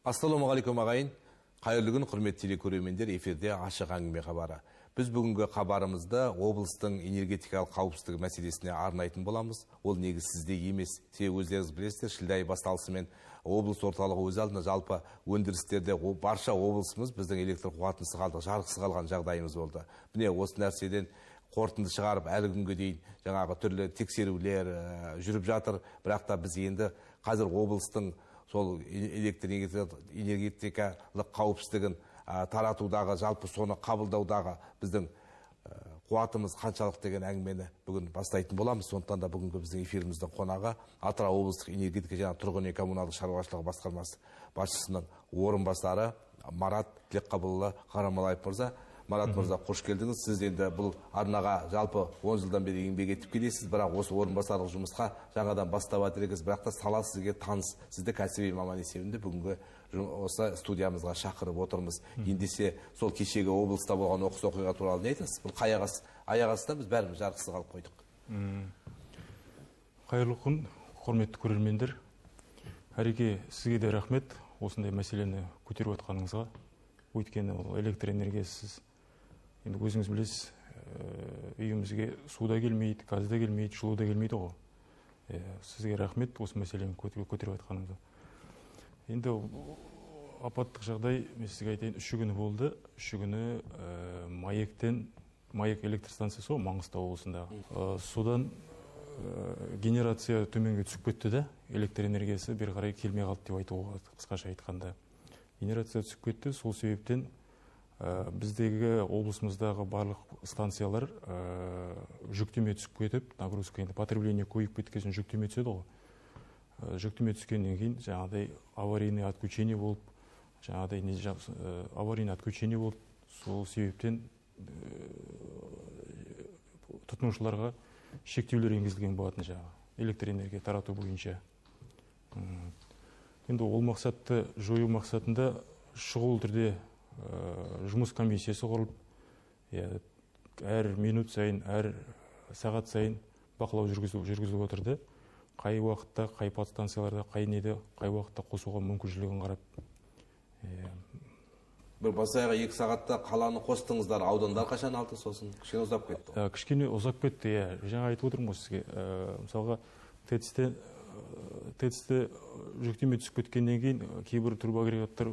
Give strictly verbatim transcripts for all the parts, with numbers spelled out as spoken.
Ассалаумағалейкум ағайын. Қайырлы күн, құрметті телекөрермендер, эфирде ашық әңгіме хабары. Біз бүгінгі хабарымызда облыстың энергетикалық қауіпсіздігі мәселесіне арнайтын боламыз. Ол негізсізде емес. Себебі өздеріңіз білесіздер, шілде айы басталысымен облыс орталығы өз алдына жалпы өндірістерде барша облысымыз біздің электр қуатынсыз қалдық, жарықсыз қалған жағдайымыз болды. Міне осы нәрседен қорытынды шығарып, әлі күнге дейін жаңағы түрлі тексерулер жүріп жатыр. Бірақ та біз енді қазір облыстың сол электр энергетикалық қауіпсіздігін таратудағы, жалпы соны қабылдаудағы біздің қуатымыз қаншалық деген әңгімені бүгін бастайтын боламыз. Сондықтан да бүгінгі біздің эфиріміздің қонағы Атырау облыстық энергетика және тұрғын үй коммуналдық шаруашылығы басқармасы басшысының орынбасары Марат Тілекқабылұлы Қарамалаев мырза. Марат мырза, қош келдіңіз. Сіз енді бұл арнаға жалпы он жылдан бері еңбек етіп келесіз, бірақ осы орынбасарлық жұмысқа жаңадан бастап жатырсыз, бірақ та сала сізге таныс. Сізді кәсіби маман есебінде бүгінгі осы студиямызға шақырып отырмыз. Ендесе сол кешегі облыста болған оқыс оқиға туралы не айтасыз? Бұл аяқ астында біз бәріміз жарықсыз қалып қойдық. Қайырлы күн, құрметті көрермендер. Әрике, сізге де рахмет осындай мәселені көтеріп отқаныңызға. Өйткені электр энергиясыз, енді өзіңіз білесіз, үйімізге су да келмейді, газ да келмейді, жылу да келмейді ғой. Сізге рахмет осы мәселені көтеріп отқаныңызға. Енді апаттық жағдай, мен сізге айтайын, үші күні болды. Үші күні Маектен, Маек электр станциясы ғой, Маңғыстау облысындағы. Содан генерация төменге түсіп кетті де, электр энергиясы бері қарай келмей қалды деп айтуға, қысқаша айтқанда. Генерация түсіп кетті, сол себептен біздегі облысымыздағы барлық станциялар жүктеме түсіп кетіп, нагрузка, енді потребление көйіп кеткесін жүктеме түседі ғой. Жүктеме түскеннен кейін жаңағыдай аварийный отключение болып, жаңағыдай аварийный отключение болып, сол себептен тұтынушыларға шектеулер енгізілген болатын жаңағы электр энергия тарату бойынша. Енді ол мақсатты жою мақсатында шұғыл түрде жұмыс комиссиясы құрылып, әр минут сайын, әр сағат сайын бақылау жүргізіліп отырды. Қай уақытта, қай подстанцияларда, қай неде, қай уақытта қосуға мүмкіншілігін қарап. Бір басаяға екі сағатта қаланы қостыңыздар, аудандар қашан алды, сосын кішкене ұзап кетті? Кішкене ұзап кетті, жаңа айтып отырмын ғой сізге. Мысалға, ТЭЦ-те жүктеме түсіп кеткеннен кейін кейбір турбоагрегаттар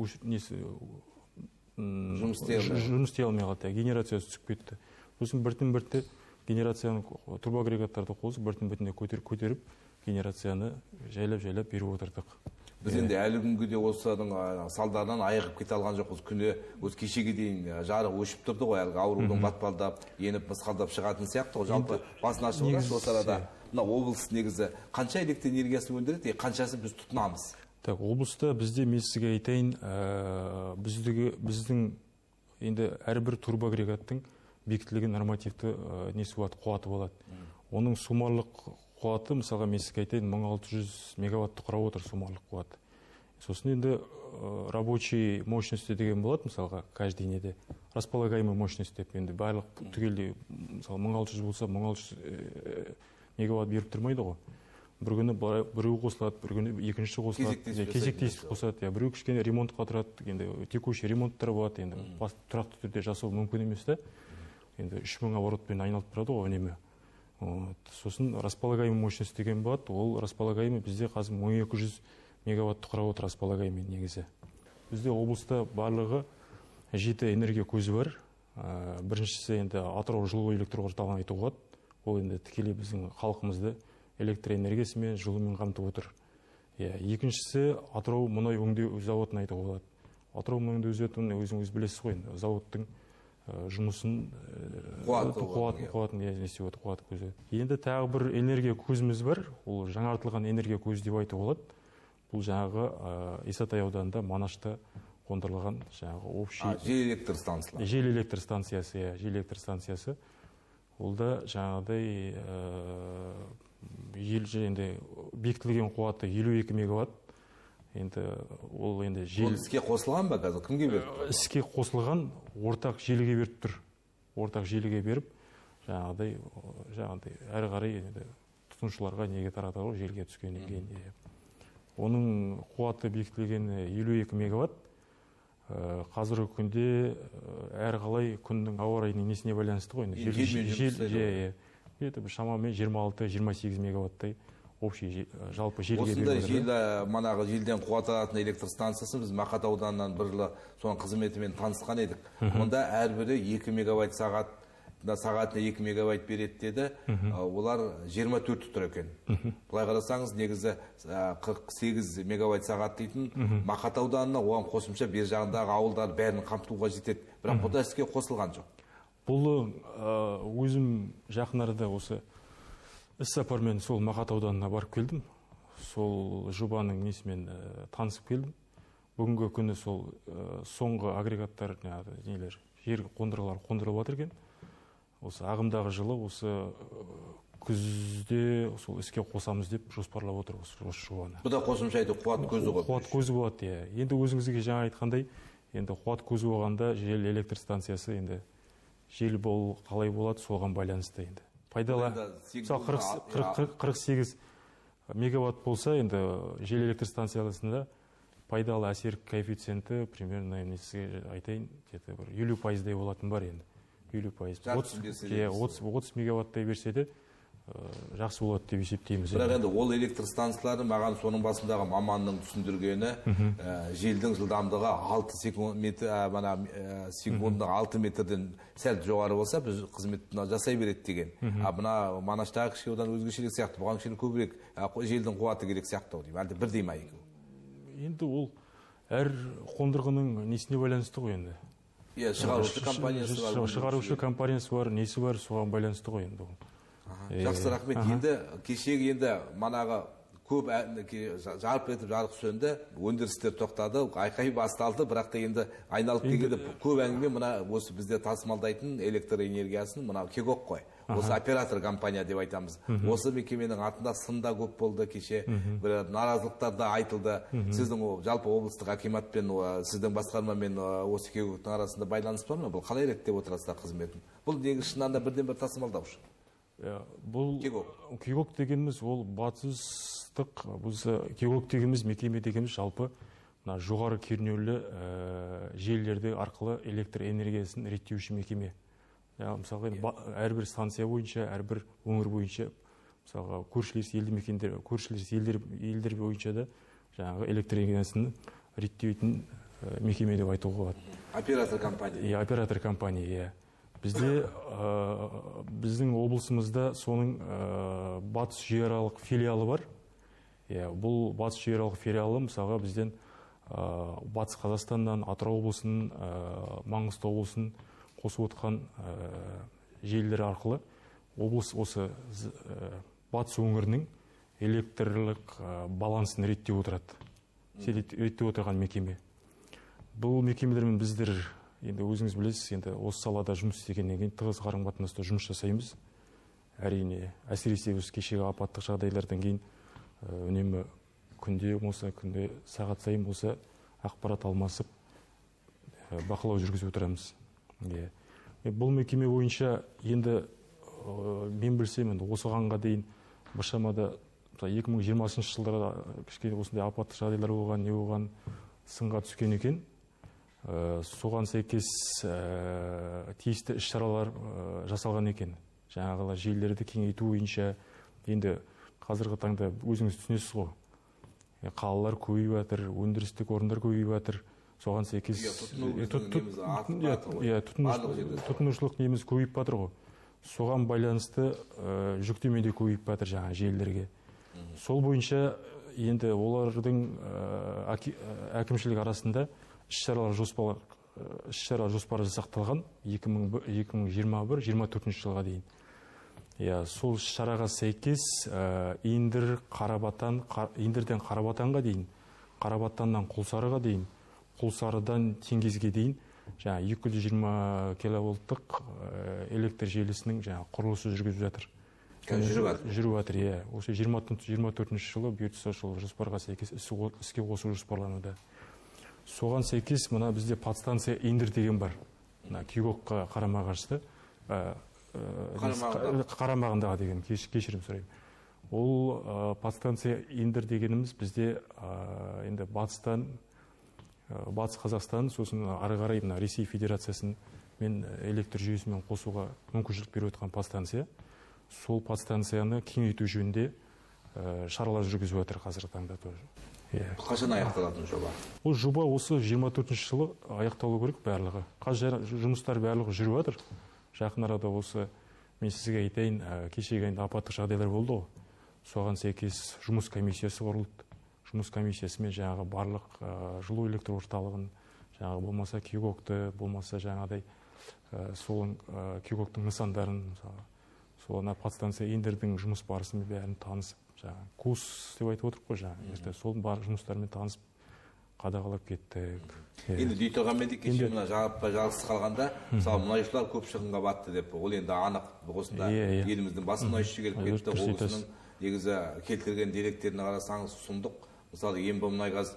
жұмыс істей алмай қалды, генерациясы түсіп кетті. Сосын біртін-бірті генерацияны, турбоагрегаттарды қосып, біртін-біртіне көтеріп, генерацияны жайлап-жайлап беріп отырдық. Біз енді әлі күнге де осының салдарынан айығып кете алған жоқпыз. Күні өз кешеге дейін жарық өшіп тұрды ғой, әлгі аурудың батпалдап, еніп мысқалдап шығатын сияқты ғой. Жалпы басын ашып отырады, осы арада мына облыс негізі қанша электр энергиясын өндіреді, қаншасын біз тұтынамыз? Так, облыста бізде мен сізге айтайын, біздің енді әрбір турбоагрегаттың бекітілген нормативті несі болады, қуаты болады. Оның суммарлық қуаты, мысалға мен сізге айтайын, мың алты жүз мегаватты құрап отыр суммарлық қуаты. Сосын енді рабочий мощности деген болады, мысалға, каждый неде располагаемый мощность деп, енді барлық түгелде, мысалы, мың алты жүз болса, мың алты жүз мегаватт беріп тұрмайды ғой. Бір күні біреу қосылады, бір күні екінші қосылады, кезектесіп қосылады, біреу кішкене ремонтқа тұрады, енді текущий ремонттар болады, енді тұрақты түрде жасау мүмкін емес та. Енді үш мың оборотпен айналып тұрады ғой үнемі. Сосын располагаемый мощность деген болады, ол располагаемый бізде қазір мың екі жүз мегаватты құрап отыр, располагаемый негізі. Бізде облыста барлығы жеті энергия көзі бар. Біріншісі енді Атырау жылу электр орталығын айтуға болады. Ол енді тікелей біздің халқымызды электр энергиясымен, жылумен қамтып отыр. Екіншісі Атырау мұнай өңдеу зауытын айтуға болады. Атырау мұнай өңдеу зауытын өзіңіз білесіз ғой, зауыттың жұмысын, қуатын несі өті, қуаты көзі. Енді тағы бір энергия көзіміз бар, ол жаңартылған энергия көзі деп айтуға болады. Бұл жаңағы Исатай ауданында Манашта қондырылған жаңағы общий жел электр станциясы. Жел электр станциясы, жел электр станциясы. Ол да жаңағыдай енді бекітілген қуаты елу екі мегаватт. Енді ол енді жел іске қосылған ба қазір? Кімге берді? Іске қосылған, ортақ желіге беріп тұр. Ортақ желіге беріп, жаңағыдай, жаңағыдай әрі қарай тұтынушыларға неге таратады ғой, желіге түскеннен кейін. Оның қуаты бекітілген елу екі мегаватт. Қазіргі күнде әрқалай күннің ауа райының несіне байланысты ғой. Жел шамамен жиырма алты жиырма сегіз мегаваттай общий жалпы желге осындай жел, манағы желден қуат алатын электр станциясы біз Мақат ауданынан бір жылы соның қызметімен танысқан едік. Онда әрбірі екі мегабайт сағат, сағатына екі мегабайт береді деді. Олар жиырма төрт тұр екен. Бұлай қарасаңыз, негізі қырық сегіз мегабайт сағат дейтін Мақат ауданына оған қосымша бер жағындағы ауылдар бәрін қамтуға жетеді. Бірақ бұл да іске қосылған жоқ. Бұл өзім жақын арада осы іс сапармен сол Мақат ауданына барып келдім. Сол жобаның несімен танысып келдім. Бүгінгі күні сол соңғы агрегаттар, нелер, жер қондырғылар қондырылып жатыр екен. Осы ағымдағы жылы осы күзде сол іске қосамыз деп жоспарлап отыр осы жобаны. Бұл да қосымша айту қуат көзі ғой. Қуат көзі болады, иә. Енді өзіңізге жаңа айтқандай, енді қуат көзі болғанда жел электр станциясы енді жел бол қалай болады, соған байланысты енді. Пайдалы қырық сегіз мегаватт болса, енді жел электр станциясында пайдалы әсер коэффициенті примерно айтайын, елу пайыздай болатын бар енді. елу пайыз. отыз мегаваттай берсе де жақсы болады деп есептейміз. Бірақ енді ол электр станциялары маған соның басындағы маманның түсіндіргені желдің жылдамдығы алты секундына алты метрден сәл жоғары болса, біз қызметін жасай береді деген. Мына Манаштағы кіші одан өзгешелік сияқты, бұған кішкене көбірек желдің қуаты керек сияқты деймін. Әлде бірдей ма екен? Енді ол әр қондырғының несіне байланысты ғой енді. Шығарушы компаниясы бар. Шығарушы компаниясы бар, несі бар, соған байланысты ғой енді. Жақсы, рахмет. Енді кешегі енді манағы көп жарып етіп жарық сөнді, өндірістер тоқтады, айқай басталды, бірақ та енді айналып келгенде көп әңгіме мына осы бізде тасымалдайтын электр энергиясын мына Кегок қой. Осы оператор компания деп айтамыз. Осы мекеменің атында сында көп болды кеше, бір наразылықтар да айтылды. Сіздің жалпы облыстық акиматпен, сіздің басқармамен осы Кегоктың арасында байланыс бар ма? Бұл қалай реттеп отырасыздар қызметін? Бұл негізі шынында да бірден бір тасымалдаушы. Бұл Кегок дегеніміз ол батыстық, біз Кегок дегеніміз мекеме дегеніміз жалпы жоғары кернеулі желілерді арқылы электр энергиясын реттеуші мекеме. Мысалға әрбір станция бойынша, әрбір өңір бойынша, мысалға көршілес елді мекендер, көршілес елдер бойынша да жаңағы электр энергиясын реттейтін мекеме деп айтуға болады. Оператор компания. Оператор компания, бізде біздің облысымызда соның батыс жүйеаралық филиалы бар. Бұл батыс жүйеаралық филиалы мысалға бізден батыс Қазақстаннан, Атырау облысының, Маңғыстау облысының қосып отқан желілер арқылы облыс осы батыс өңірінің электрлік балансын реттеп отырады. Реттеп отырған мекеме. Бұл мекемелермен біздер енді өзіңіз білесіз, енді осы салада жұмыс істегеннен кейін тығыз қарым-қатынаста жұмыс жасаймыз. Әрине, әсіресе осы кешегі апаттық жағдайлардан кейін үнемі күнде болса, күнде сағат сайын болса ақпарат алмасып бақылау жүргізіп отырамыз. Бұл мекеме бойынша енді мен білсем, осығанға дейін біршамада екі мың жиырмасыншы жылдары кішкене осындай апаттық жағдайлар болған, не болған сынға түскен екен. Соған сәйкес тиісті іс-шаралар жасалған екен. Жаңағылар желілерді кеңейту бойынша енді қазіргі таңда өзіңіз түсінесіз ғой. Қалалар көбейіп жатыр, өндірістік орындар көбейіп жатыр. Соған сәйкес тұтынушылық неміз көбейіп жатыр ғой. Соған байланысты жүктеме де көбейіп жатыр жаңа желілерге. Сол бойынша енді олардың әкімшілік арасында іс-шаралар жоспары жасақталған екі мың жиырма бір жиырма төртінші жылға дейін. Сол шараға сәйкес Индерден Қарабатанға дейін, Қарабатаннан Құлсарыға дейін, Құлсарыдан Теңгезге дейін екі жүз жиырма киловольттық электр желісінің құрылысы жүргізіп жатыр. Жүріп жатыр, иә. Осы жиырма төртінші жылы бұйыртса сол жоспарға сәйкес іске қосу жоспарлануда. Соған сәйкес мына бізде подстанция Индер деген бар. Кегокқа қарама-қарсы, қарамағындағы деген, кешірім сұраймын. Ол подстанция индер дегеніміз бізде енді батыстан, батыс Қазақстан, сосын ары қарай мына Ресей Федерациясын мен электр жүйесімен қосуға мүмкіншілік беріп отқан подстанция. Сол подстанцияны кеңейту жөнінде шаралар жүргізіп жатыр қазіргі таңда тоже. Қашан аяқталатын жоба? Ол жоба осы жиырма төртінші жылы аяқталу керек барлығы. Қазір жұмыстар барлығы жүріп жатыр. Жақын арада осы мен сізге айтайын, кешегі апаттық жағдайлар болды ғой. Соған сәйкес жұмыс комиссиясы құрылды. Жұмыс комиссиясымен жаңағы барлық жылу электр орталығын, жаңағы болмаса Кигокты, болмаса жаңағыдай сол Кигоктың нысандарын, соны подстанция индердің жұмыс барысымен бәрін танысып, жаңағы курс деп айтып отырып қой, жаңағы сол бар жұмыстармен танысып қадағалап кеттік. Енді дей тұрғанмен де кеше мына жалғыз қалғанда, мысалы мұнайшылар көп шығынға батты деп, ол енді анық осында еліміздің бас мұнайшысы келіп кетті, облысының негізі келтірген деректеріне қарасаңыз сұмдық. Мысалы Ембімұнайгаз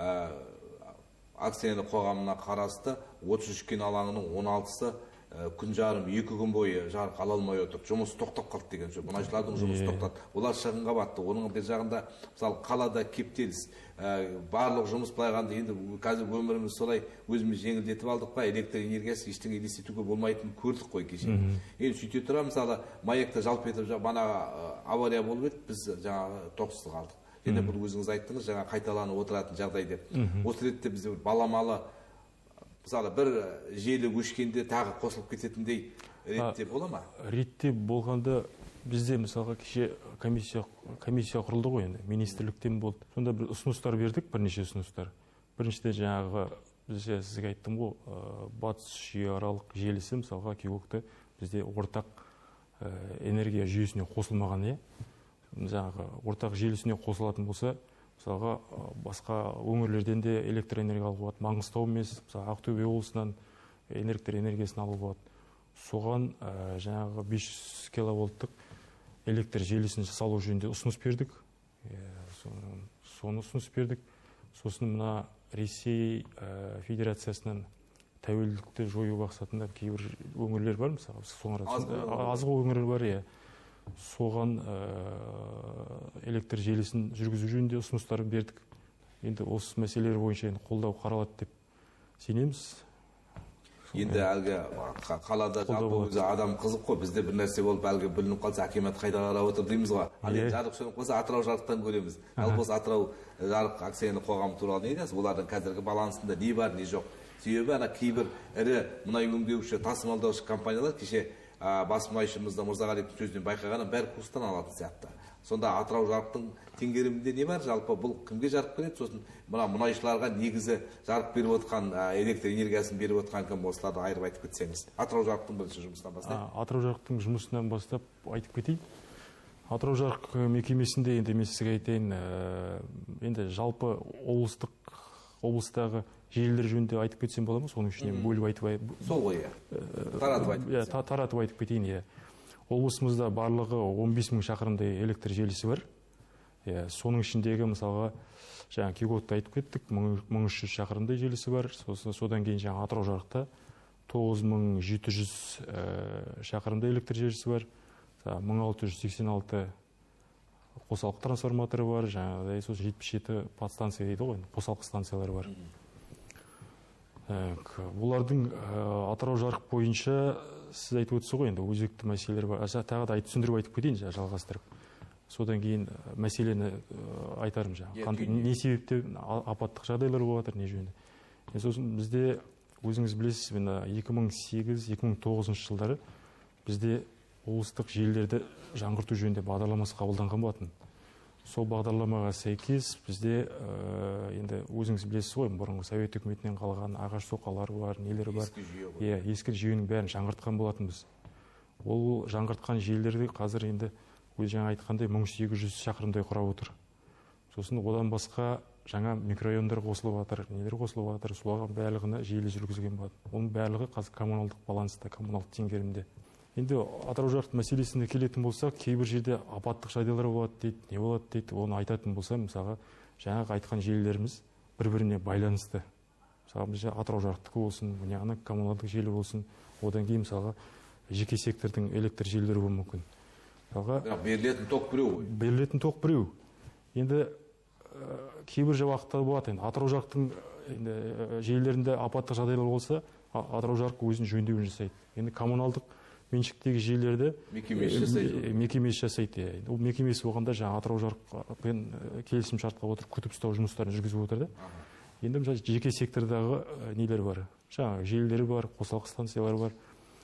акционерлік қоғамына қарасты отыз үш кен алаңының он алтысы күн жарым, екі күн бойы жарық ала алмай отыр. Жұмыс тоқтап қалды деген сөз. Мұнайшылардың жұмысы тоқтады. Олар шығынға батты. Оның бір жағында мысалы қалада кептеліс, барлық жұмыс былайғанда енді қазір өміріміз солай өзіміз жеңілдетіп алдық па, электр энергиясы ештеңе елестетуге болмайтынын көрдік қой кеше. Енді сөйте тұра мысалы маякта жалп етіп бана авария болып еді, біз жаңағы тоқсыз қалдық. Және бұл өзіңіз айттыңыз, жаңа қайталанып отыратын жағдай деп. Осы ретте бізде баламалы мысалы бір желі өшкенде тағы қосылып кететіндей ретте бола ма? Ретте болғанда бізде мысалға кеше комиссия комиссия құрылды ғой, енді министрліктен болды. Сонда бір ұсыныстар бердік, бірнеше ұсыныстар. Біріншіден жаңағы бізде сізге айттым ғой, батыс жүйеаралық желісі мысалға Кигокты бізде ортақ энергия жүйесіне қосылмаған, е. Жаңағы ортақ желісіне қосылатын болса, мысалға басқа өңірлерден де электр энергия алуға болады. Маңғыстау емес, мысалы Ақтөбе облысынан электр энергиясын алуға болады. Соған жаңағы бес жүз киловольттық электр желісін салу жөнінде ұсыныс бердік. Соны ұсыныс бердік. Сосын мына Ресей Федерациясынан тәуелділікті жою мақсатында кейбір өңірлер бар, мысалы, азғы өңірлер бар, е. Соған электр желісін жүргізу жөнінде ұсыныстар бердік. Енді осы мәселелер бойынша қолдау қаралады деп сенеміз. Енді әлгі қалада жалпы өзі адам қызық қой, бізде бір нәрсе болып әлгі білініп қалса, акимат қайда қарап отыр дейміз ғой. Ал енді жарық сөніп қалса, Атырау жарықтан көреміз. Ал болса Атырау жарық акционерлік қоғамы туралы не айтасыз? Олардың қазіргі балансында не бар, не жоқ? Себебі ана кейбір ірі мұнай өңдеуші, тасымалдаушы компаниялар кеше бас мұнайшымызда Мырзағалиевтің сөзінен байқағаным бәрі курстан алатын сияқты. Сонда Атырау жарықтың теңгерімінде не бар? Жалпы бұл кімге жарық береді? Сосын мына мұнайшыларға негізі жарық беріп отқан, электр энергиясын беріп отқан кім, осыларды айырып айтып кетсеңіз. Атырау жарықтың бірінші жұмысынан бастап. Атырау жарықтың жұмысынан бастап айтып кетейін. Атырау жарық мекемесінде енді мен сізге айтайын, енді жалпы облыстық облыстағы желілер жөнінде айтып кетсем бола ма? Соның ішінен бөліп айтып сол ғой, таратып айтып кетсем. Таратып айтып кетейін, е. Облысымызда барлығы он бес мың шақырымдай электр желісі бар. Соның ішіндегі мысалға жаңа Кигокты айтып кеттік, мың үш жүз шақырымдай желісі бар. Содан кейін жаңа Атырау жарықта тоғыз мың жеті жүз шақырымдай электр желісі бар. мың алты жүз сексен алты қосалқы трансформаторы бар, жаңағыдай сосын жетпіс жеті подстанция дейді ғой, қосалқы станциялары бар. Бұлардың Атырау жарық бойынша сіз айтып өтсіз ғой, енді өзекті мәселелер бар. Тағы да түсіндіріп айтып кетейін, жалғастырып. Содан кейін мәселені айтарым жаңағы. Не себептен апаттық жағдайлар болып жатыр, не жөнінде. Сосын бізде өзіңіз білесіз, екі мың сегіз екі мың тоғызыншы жылдары бізде облыстық желілерді жаңғырту жөнінде бағдарламасы қабылданған болатын. Сол бағдарламаға сәйкес бізде енді өзіңіз білесіз ғой, бұрынғы Совет үкіметінен қалған ағаш соқалары бар, нелері бар. Ескі жүйенің бәрін жаңғыртқан болатынбыз. Ол жаңғыртқан желілерді қазір енді өз жаңа айтқандай мың сегіз жүз шақырымдай құрап отыр. Сосын одан басқа жаңа микрорайондар қосылып жатыр, нелер қосылып жатыр, солардың барлығына желі жүргізілген болады. Оның барлығы қазір коммуналдық баланста, коммуналдық теңгерімде. Енді Атырау жарық мәселесіне келетін болсақ, кейбір жерде апаттық жағдайлар болады дейді, не болады дейді, оны айтатын болса, мысалға жаңағы айтқан желілеріміз бір-біріне байланысты. Мысалға біз Атырау жарықтікі болсын, ана коммуналдық желі болсын, одан кейін мысалға жеке сектордың электр желілері болуы мүмкін. Бірақ берілетін ток біреу ғой. Берілетін ток біреу. Енді кейбір уақыттар болады. Енді Атырау жақтың желілерінде апаттық жағдайлар болса, Атырау жарық өзінің жөндеуін жасайды. Енді коммуналдық меншіктегі желілерді мекемесі жасайды. Мекемесі жасайды. Ол мекемесі болғанда жаңа Атырау жарықпен келісім шартқа отырып күтіп ұстау жұмыстарын жүргізіп отырды. Енді мысалы жеке сектордағы нелер бар. Жаңа желілері бар, қосалқы станциялар бар.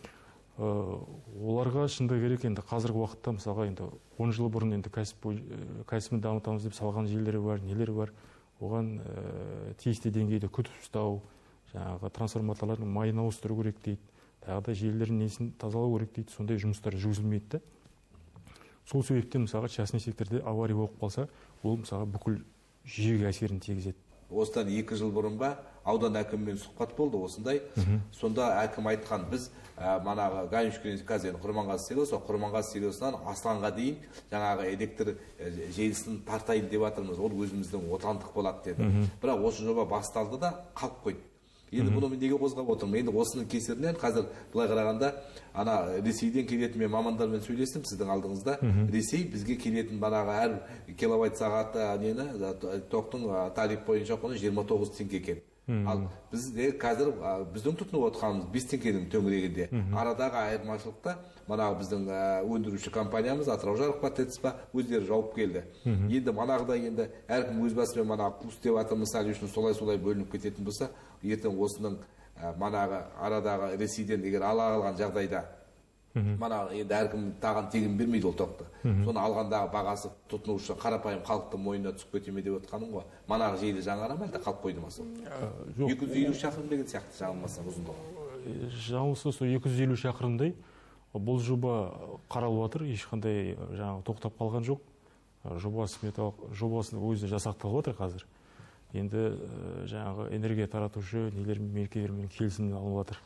Оларға шынында керек. Енді қазіргі уақытта мысалға енді он жыл бұрын енді кәсібін дамытамыз деп салған желілері бар, нелері бар. Оған тиісті деңгейде күтіп ұстау, жаңағы трансформаторлардың майын ауыстыру керек дейді. Тағы да желілердің несін тазалау керек дейді. Сондай жұмыстар жүргізілмейді. Сол себептен мысалға частный секторда авария болып қалса, ол мысалға бүкіл жүйеге әсерін тигізеді. Осыдан екі жыл бұрын ба аудан әкімімен сұхбат болды осындай. Сонда әкім айтқан, біз манағы Ганюшкин қазен Құрманғазы селосы, Құрманғазы селосынан Асланға дейін жаңағы электр желісін тартайын деп жатырмыз. Ол өзіміздің отандық болады деді. Бірақ осы жоба басталды да қалып қойды. Енді бұны неге қозғап отырмын? Енді осының кесірінен қазір былай қарағанда ана Ресейден келетін мен мамандармен сөйлестім сіздің алдыңызда. Ресей бізге келетін манағы әр киловатт сағаты нені тоқтың тариф бойынша құны жиырма тоғыз теңге екен. Ал бізде қазір біздің тұтынып отырғанымыз бес теңгенің төңірегінде. Арадағы айырмашылықта манағы біздің өндіруші компаниямыз Атырау жарық па ТЭЦ па өздері жауып келді. Енді манағыда енді әркім өз басымен манағы курс деп атыр мысалы үшін солай-солай бөлініп кететін болса, ертең осының манағы арадағы Ресейден егер ала алған жағдайда манағы енді әркім таған тегін бермейді ол тоқты. Соны алғандағы бағасы тұтынушы қарапайым халықтың мойнына түсіп кете ме деп отқаным ғой. Манағы желі жаңара ма әлде қалып қойды ма сол? екі жүз елу шақырым деген сияқты жаңылмаса ұзындығы. Жаңылса сол екі жүз елу шақырымдай. Бұл жоба қаралып жатыр, ешқандай жаңағы тоқтап қалған жоқ. Жоба сметалық жобасын өзі жасақталып жатыр қазір. Енді жаңағы энергия таратушы нелермен мерекелермен келісімін алып жатыр.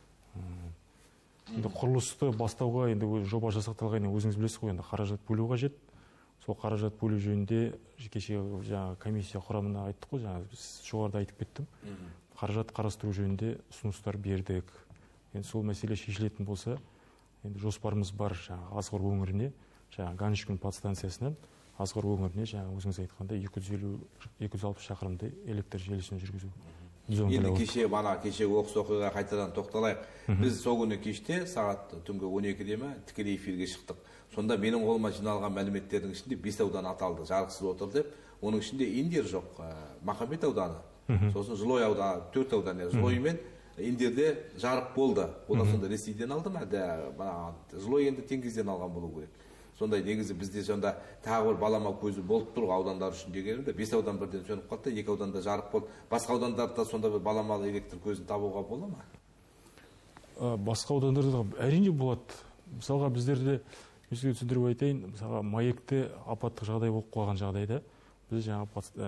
Енді құрылысты бастауға енді жоба жасақталғаннан өзіңіз білесіз ғой, енді қаражат бөлу қажет. Сол қаражат бөлу жөнінде кеше жаңа комиссия құрамына айттық қой, жаңа жоғарыда айтып кеттім. Қаражат қарастыру жөнінде ұсыныстар бердік. Енді сол мәселе шешілетін болса, енді жоспарымыз бар жаңа Азғыр өңіріне, жаңа Ганюшкин подстанциясынан Азғыр өңіріне жаңа өзіңіз айтқандай екі жүз елу екі жүз алпыс шақырымдай электр желісін жүргізу. Енді кеше бана кеше оқыс оқиғаға қайтадан тоқталайық. Біз сол күні кеште сағат түнгі он екіде ме тікелей эфирге шықтық. Сонда менің қолыма жиналған мәліметтердің ішінде бес аудан аталды, жарықсыз отыр деп. Оның ішінде Индер жоқ, Махамбет ауданы. Сосын Жылой ауданы, төрт аудан. Жылой мен Индерде жарық болды. Одан сонда Ресейден алды ма? Жылой енді теңгізден алған болу керек. Сондай негізі бізде сонда тағы бір балама көзі болып тұр аудандар үшін дегенімде бес аудан бірден сөніп қалды, екі ауданда жарық болды. Басқа аудандарда сонда бір баламалы электр көзін табуға бола ма? Басқа аудандарда әрине болады. Мысалға біздерде өзге түсіндіріп айтайын, мысалға маекте апаттық жағдай болып қалған жағдайда біз жаңа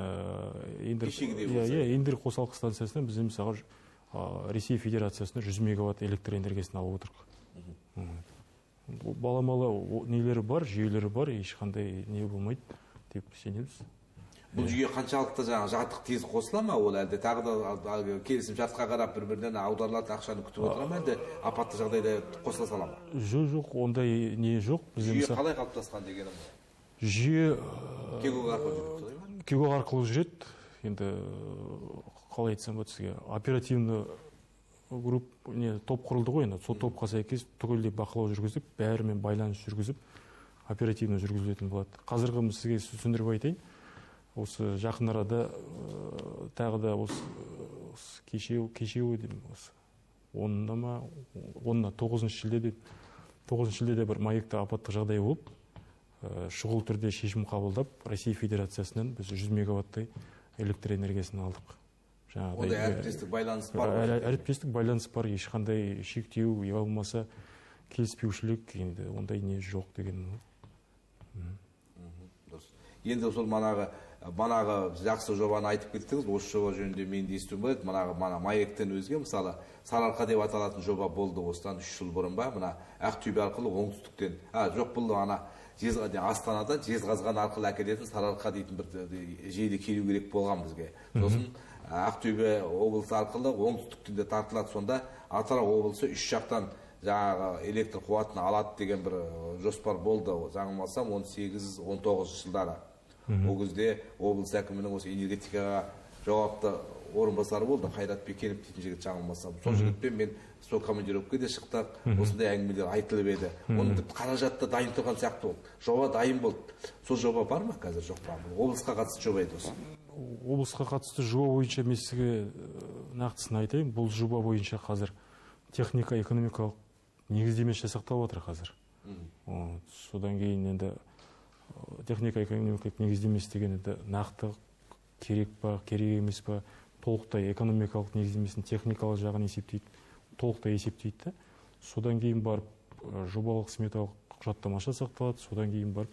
Индер қосалқы станциясынан біз мысалға Ресей Федерациясына жүз мегаватт электр энергиясын алып отырық. Баламалы нелері бар, жүйелері бар, ешқандай не болмайды деп сенеміз. Бұл жүйе қаншалықты жаңа жатық тез қосыла ма, ол әлде тағы да келісім шартқа қарап бір-бірінен аударылатын ақшаны күтіп отыра ма, әлде апатты жағдайда қосыла сала ма? Жоқ, жоқ, ондай не жоқ. Жүйе қалай қалыптасқан дегенім? Жүйе Кегок арқылы жүреді. Кегок арқылы жүреді. Енді қалай айтсам болады сізге, оперативный групп не топ құрылды ғой, енді сол топқа сәйкес түгелдей бақылау жүргізіп, бәрімен байланыс жүргізіп, оперативно жүргізілетін болады. Қазіргі сізге түсіндіріп айтайын. Осы жақын арада тағы да осы кешеу кешеу деймін осы онына ма онына тоғызыншы шілдеде тоғызыншы шілдеде бір маекте апаттық жағдай болып, шұғыл түрде шешім қабылдап, Россия Федерациясынан біз жүз мегаваттай электр энергиясын алдық. Ондай әріптестік байланыс бар. Әріптестік байланыс бар, ешқандай шектеу, я болмаса келіспеушілік, енді ондай не жоқ деген. Енді сол манағы манағы жақсы жобаны айтып кеттіңіз. Осы жоба жөнінде мен де естуім болады. Манағы мана маектен өзге мысалы Сарыарқа деп аталатын жоба болды осыдан үш жыл бұрын ба, мына Ақтөбе арқылы оңтүстіктен. А, жоқ, бұл ана Астанадан Жезқазған арқылы әкелетін Сарыарқа дейтін бір желі келу керек болған бізге. Сосын Ақтөбе облысы арқылы оңтүстіктен де тартылады. Сонда Атырау облысы үш жақтан жаңағы электр қуатын алады деген бір жоспар болды, жаңылмасам он сегіз он тоғыз жылдары. Ол кезде облыс әкімінің осы энергетикаға жауапты орынбасары болды, Қайрат Бекенов дейтін жігіт, жаңылмасам. Сол жігітпен мен сол командировкаға шықтық, осындай әңгімелер айтылып еді. Оның қаражатта дайын тұрған сияқты болды. Жоба дайын болды. Сол жоба бар ма қазір, жоқ па? Облысқа қатысты жоба еді осы. Облысқа қатысты жоба бойынша мен сізге нақтысын айтайын. Бұл жоба бойынша қазір техника экономикалық негіздемесі жасақталып жатыр қазір. Содан кейін енді техника экономикалық негіздемесі деген енді нақты керек па, керек емес па, толықтай экономикалық негіздемесін техникалық жағын есептейді, толықтай есептейді. Содан кейін барып жобалық сметалық құжаттамасы жасақталады. Содан кейін барып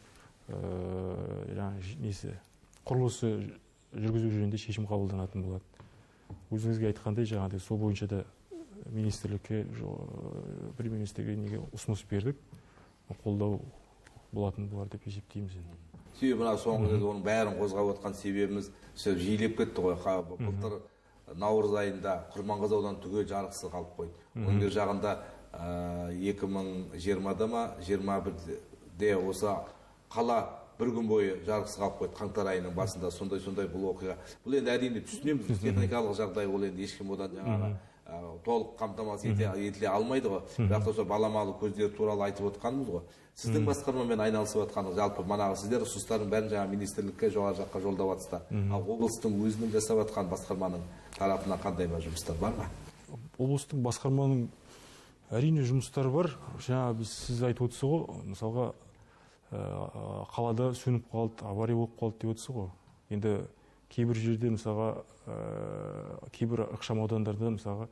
несі құрылысы жүргізу жөнінде шешім қабылданатын болады. Өзіңізге айтқандай, жаңағыдай сол бойынша да министрлікке, премьер-министрге неге ұсыныс бердік, қолдау болатын болар деп есептейміз. Себебі мына соңғы кезде оның бәрін қозғап отқан себебіміз жиілеп кетті ғой. Былтыр наурыз айында Құрманғазы ауданы түгел жарықсыз қалып қойды. Оның бер жағында екі мың жиырмада ма жиырма бірде осы қала бір күн бойы жарықсыз қалып қойды, қаңтар айының басында. Сондай сондай бұл оқиға. Бұл енді әрине түсінеміз, техникалық жағдай, ол енді ешкім одан жаңағы толық қамтамасыз етіле алмайды ғой. Бірақ та сол баламалы көздер туралы айтып отқанымыз ғой. Сіздің басқармамен айналысып отқаныңыз, жалпы манағы сіздер ұсыныстардың бәрін жаңа министрлікке, жоғары жаққа жолдап жатсыздар. Ал облыстың өзінің жасап жатқан басқарманың тарапынан қандай ба жұмыстар бар ма? Облыстың басқарманың әрине жұмыстары бар. Жаңа біз сіз айтып отырсыз ғой, мысалға қалада сөніп қалды, авария болып қалды деп отырсыз ғой. Енді кейбір жерде мысалға кейбір ықшам аудандарда мысалға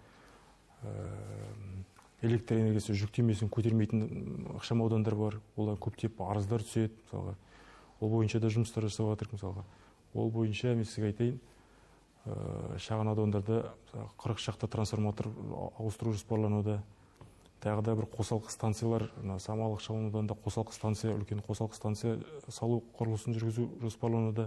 электр энергиясы жүктемесін көтермейтін ықшам аудандар бар. Олар көптеп арыздар түседі мысалға. Ол бойынша да жұмыстар жасап жатырмыз мысалға. Ол бойынша мен сізге айтайын, шағын аудандарда қырық шақты трансформатор ауыстыру жоспарлануда. Тағы да бір қосалқы станциялар, Самалық шағын ауданында қосалқы станция, үлкен қосалқы станция салу құрылысын жүргізу жоспарлануда.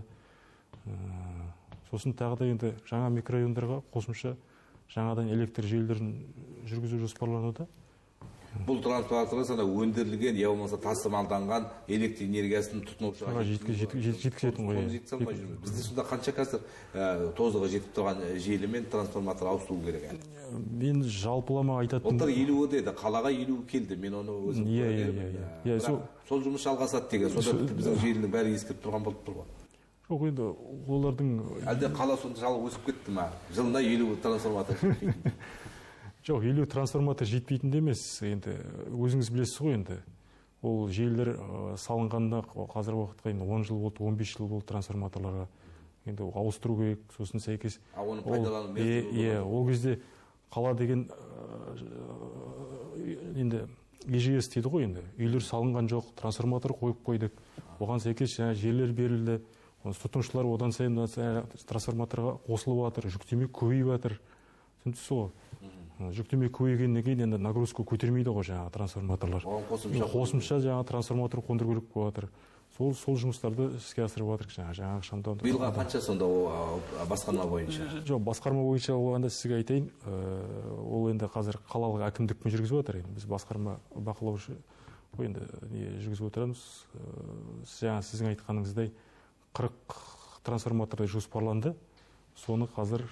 Сосын тағы да енді жаңа микрорайондарға қосымша жаңадан электр желілерін жүргізу жоспарлануда. Бұл трансформаторлар сана өндірілген, я болмаса тасымалданған электр энергиясын тұтынушыға жеткізетін ғой. Бізде сонда қанша қазір тозығы жетіп тұрған желі мен трансформатор ауыстыру керек әлі? Мен жалпылама айтатын. Былтыр елу деді, қалаға елу келді. Мен оны өзім көрдім. Сол жұмыс жалғасады деген. Сонда біздің желінің бәрі ескіріп тұрған болып тұр ғой. Жоқ, енді олардың әлде қала сонда жалы өсіп кетті ма? Жылына елу трансформатор жетпейтін. Жоқ, елу трансформатор жетпейтін де емес. Енді өзіңіз білесіз ғой, енді ол желілер салынғанда қазір уақытқа енді он жыл болды, он бес жыл болды трансформаторларға. Енді ауыстыру керек, сосын сәйкес. А оны пайдалану Иә, ол кезде қала деген енді ЕЖС дейді ғой, енді үйлер салынған жоқ, трансформатор қойып қойдық. Оған сәйкес жаңа жерлер берілді. Тұтынушылар одан сайын трансформаторға қосылып жатыр, жүктеме көбейіп жатыр. Түсінсіз ғой? Жүктеме көбейгеннен кейін енді нагрузка көтермейді ғой жаңа трансформаторлар. Қосымша жаңа трансформатор қондыру керек болып жатыр. Сол сол жұмыстарды іске асырып жатырмыз жаңа жаңа шамдан. Биылға қанша сонда басқарма бойынша? Жоқ, басқарма бойынша болғанда сізге айтайын, ол енді қазір қалалық әкімдікпен жүргізіп жатыр. Біз басқарма бақылаушы енді жүргізіп отырамыз. Жаңа сіздің айтқаныңыздай қырық трансформатордай жоспарланды. Соны қазір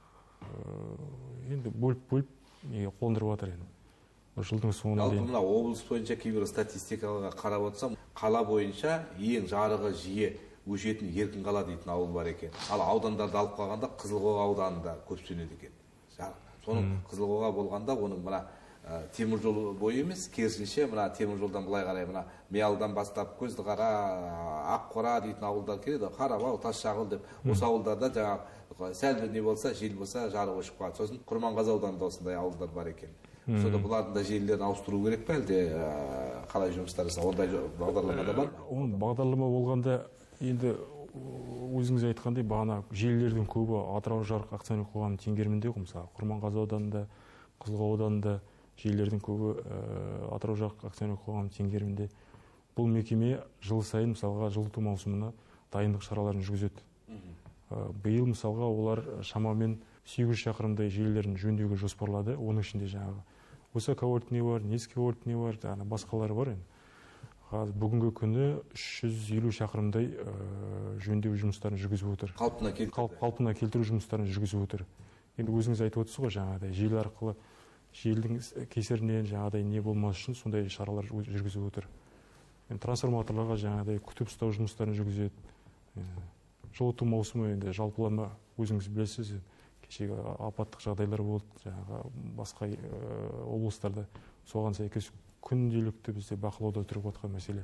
енді бөліп-бөліп қондырып жатыр енді. Жылдың соңына дейін. Мына облыс бойынша кейбір статистикаға қарап отырсам, қала бойынша ең жарығы жиі өшетін Еркін қала дейтін ауыл бар екен. Ал аудандарды алып қалғанда Қызылқоға ауданында көп сөнеді екен. Соның Қызылқоға болғанда оның мына темір жол бойы емес, керісінше мына темір жолдан былай қарай мына Миялдан бастап Көздіқара, Аққора дейтін ауылдар келеді. Қарабау, Тасшағыл деп. Осы ауылдарда жаңағы сәл не болса, жел болса, жарық өшіп қалады. Сосын Құрманғазы ауданында осындай ауылдар бар екен. Сонда бұлардың да желілерін ауыстыру керек пе, әлде қалай жұмыстар жасау? Ондай бағдарламада бар ма? Оның бағдарлама болғанда енді өзіңіз айтқандай бағана желілердің көбі Атырау жарық акционерлік қоғамының теңгерімінде ғой. Мысалы Құрманғазы ауданында, Қызылқоға ауданында желілердің көбі Атырау жарық акционерлік қоғамының теңгерімінде. Бұл мекеме жыл сайын мысалға жылыту маусымына дайындық шараларын жүргізеді. Биыл мысалға олар шамамен сегіз жүз шақырымдай желілерін жөндеуге жоспарлады. Оның ішінде жаңағы высоковольтный бар, низковольтный бар, жаңағы басқалары бар енді. Қазір бүгінгі күні үш жүз елу шақырымдай жөндеу жұмыстарын жүргізіп отыр. Қалпына келтіру. Қалпына келтіру жұмыстарын жүргізіп отыр. Енді өзіңіз айтып отырсыз ғой, жаңағыдай желі арқылы желдің кесірінен жаңағыдай не болмас үшін сондай шаралар жүргізіп отыр. Енді трансформаторларға жаңағыдай күтіп ұстау жұмыстарын жүргізеді. Жылыту маусымы енді жалпылама өзіңіз білесіз, кешегі апаттық жағдайлар болды, жаңағы басқа облыстарда. Соған сәйкес күнделікті бізде бақылауда тұрып жатқан мәселе.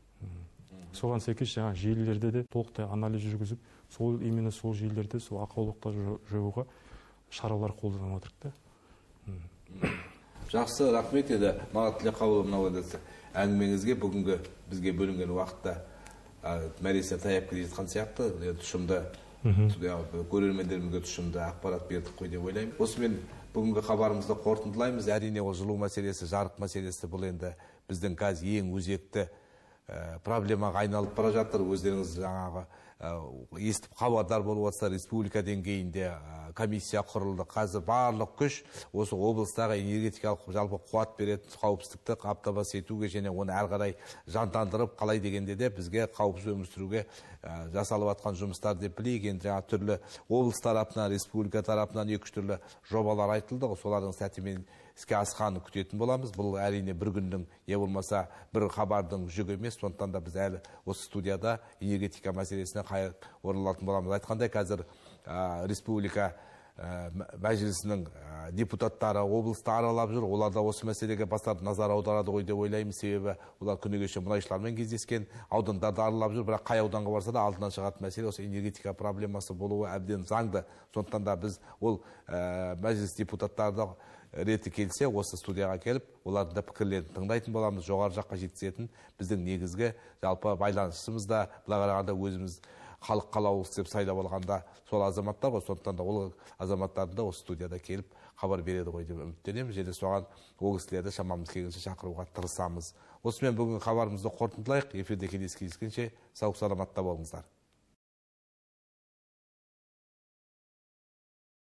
Соған сәйкес жаңа желілерде де толықтай анализ жүргізіп, сол именно сол желілерде сол ақаулықты жоюға шаралар қолданып жатырық та. Жақсы, рахмет еді. Мағат Тілеуқабыловна, әңгімеңізге бүгінгі бізге бөлінген уақытта мәресе таяп келе жатқан сияқты, тұшымды көрермендерімізге тұшымды ақпарат бердік қой деп ойлаймын. Осымен бүгінгі хабарымызды қорытындылаймыз. Әрине ол жылу мәселесі, жарық мәселесі бұл енді біздің қазір ең өзекті проблемаға айналып бара жатыр. Өздеріңіз жаңағы естіп хабардар болып отырсыздар, республика деңгейінде комиссия құрылды. Қазір барлық күш осы облыстағы энергетикалық жалпы қуат беретін қауіпсіздікті қамтамасыз етуге және оны әрі қарай жандандырып, қалай дегенде де бізге қауіпсіз өмір сүруге жасалып жатқан жұмыстар деп білейік. Енді жаңа түрлі облыс тарапынан, республика тарапынан екі-үш түрлі жобалар айтылды. Солардың сәтімен іске асқанын күтетін боламыз. Бұл әрине бір күннің, не болмаса бір хабардың жүгі емес. Сондықтан да біз әлі осы студияда энергетика мәселесіне оралатын боламыз. Айтқандай, қазір республика мәжілісінің депутаттары облысты аралап жүр. Олар да осы мәселеге бастап назар аударады ғой деп ойлаймын. Себебі олар күні кеше мұнайшылармен кездескен, аудандарды аралап жүр. Бірақ қай ауданға барса да алдынан шығатын мәселе осы энергетика проблемасы болуы әбден заңды. Сондықтан да біз ол мәжіліс депутаттарды реті келсе, осы студияға келіп, олардың да пікірлерін тыңдайтын боламыз. Жоғары жаққа жеткізетін біздің негізгі жалпы байланысымыз да, бұлай қарағанда өзіміз халық қалаулысы деп сайлап алғанда сол азаматтар ғой. Сондықтан да ол азаматтардың да осы студияда келіп хабар береді ғой деп үміттенеміз. Және соған ол кісілерді шамамыз келгенше шақыруға тырысамыз. Осымен бүгін хабарымызды қорытындылайық. Эфирде келесі кездескенше сау саламатта болыңыздар.